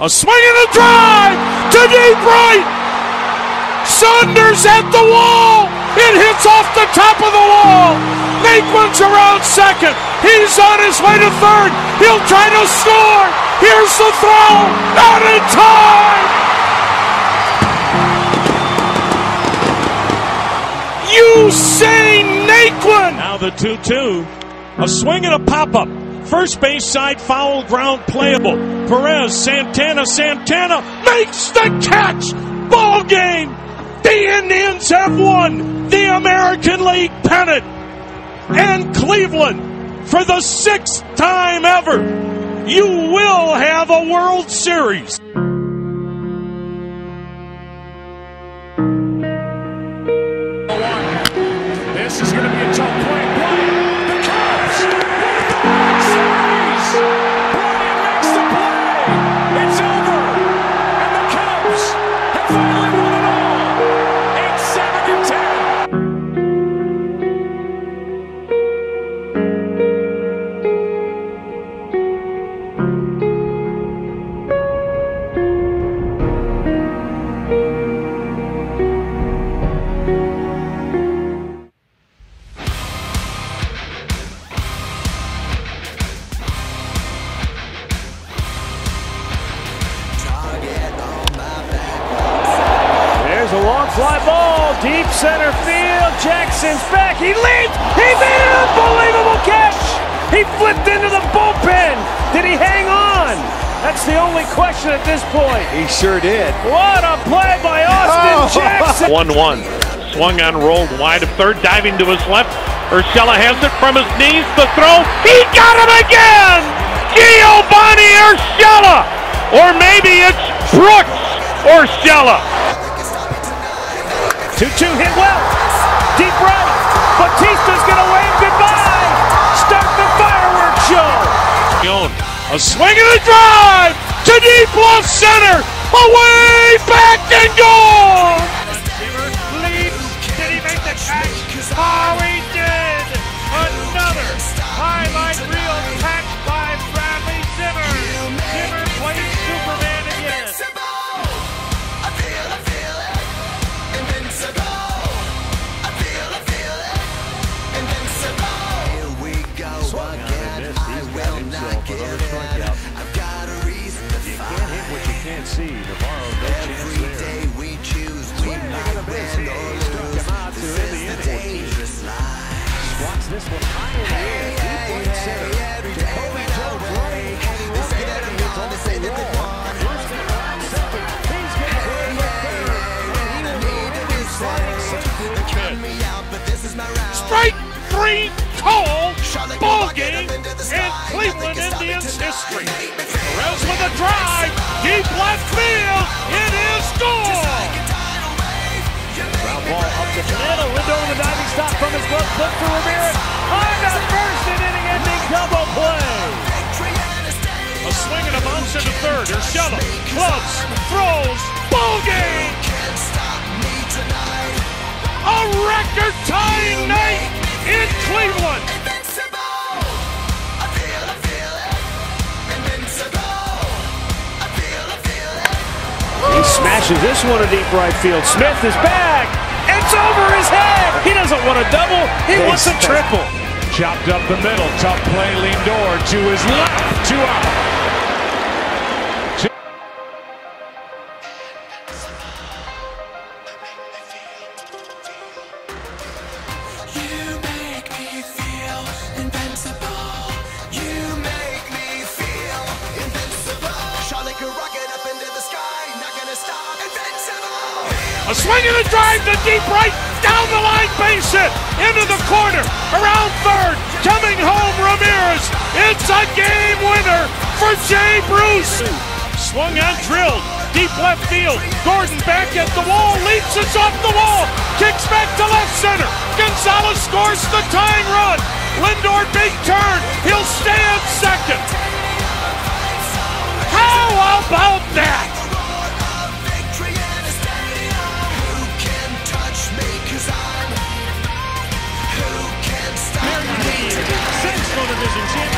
A swing and a drive to deep right. Saunders at the wall. It hits off the top of the wall. Naquin's around second. He's on his way to third. He'll try to score. Here's the throw. Not in time. Usain Naquin. Now the 2-2. A swing and a pop-up. First base side foul, ground playable. Perez, Santana makes the catch. Ball game. The Indians have won the American League pennant. And Cleveland, for the 6th time ever, you will have a World Series. This is going to be a tough play. The Cubs win the World Series. Bryant makes the play. It's over. And the Cubs have finally won it all. It's 7-10. A long fly ball, deep center field. Jackson's back. He leaps. He made an unbelievable catch. He flipped into the bullpen. Did he hang on? That's the only question at this point. He sure did. What a play by Austin Jackson. 1-1. Swung on, rolled wide of third, diving to his left. Urshela has it from his knees. The throw. He got him again. Giovanni Urshela. Or maybe it's Brooks Urshela. 2-2 hit well. Deep right. Batista's going to wave goodbye. Start the fireworks show. A swing and a drive to deep left center. Away, back, and gone. Leaps. Did he make the catch? Oh, he did. Another highlight reel catch by Bradley Zimmer. Zimmer plays Superman again. See, Navarro, no chance there. We choose, we might win. Struck him out to end the inning. Squats this one high in the air. Deep right center. Jacoby Jones running, and he won't get it. It's on the wall. He's going to run second. He's going to hit the third. And he will need to be sliding safely. Strike three call. Ball game in Cleveland Indians history. Perez with a drive. Deep left field. It is gone. Ground ball up the middle. Lindo with a diving stop from his glove. Flip to Ramirez. On the first and inning-ending double play. A swing and a bounce into third. Urshela clubs, throws, ball game. A record-tying night in Cleveland. He smashes this one to deep right field. Smith is back. It's over his head. He doesn't want a double. He wants a triple. Chopped up the middle. Tough play. Lindor to his left. 2 out. A swing and a drive to deep right, down the line, base hit, into the corner, around third, coming home Ramirez. It's a game winner for Jay Bruce. Swung on, drilled, deep left field. Gordon back at the wall, leaps, it's off the wall, kicks back to left center. Gonzalez scores the tying run. Lindor, big turn, he'll stay at second. How about that? Central Division champion.